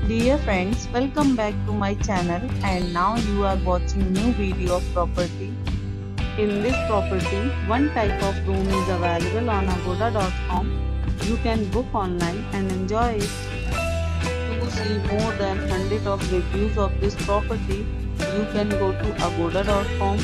Dear friends, welcome back to my channel and now you are watching new video of property. In this property, one type of room is available on agoda.com. You can book online and enjoy it. To see more than 100 of reviews of this property, you can go to agoda.com.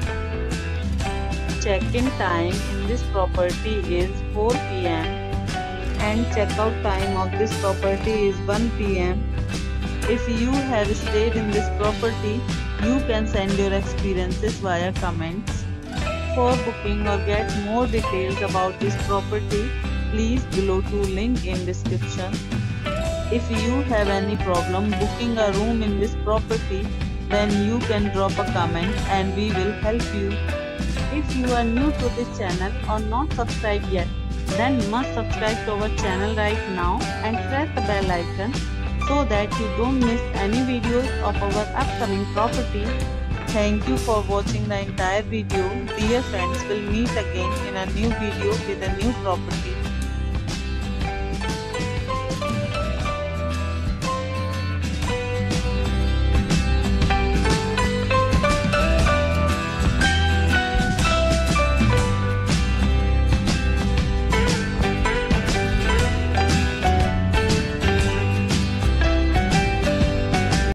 Check-in time in this property is 4 p.m. and checkout time of this property is 1 p.m. If you have stayed in this property, you can send your experiences via comments. For booking or get more details about this property, please below to link in description. If you have any problem booking a room in this property, then you can drop a comment and we will help you. If you are new to this channel or not subscribed yet, then must subscribe to our channel right now and press the bell icon so that you don't miss any videos of our upcoming property. Thank you for watching the entire video. Dear friends, we'll meet again in a new video with a new property.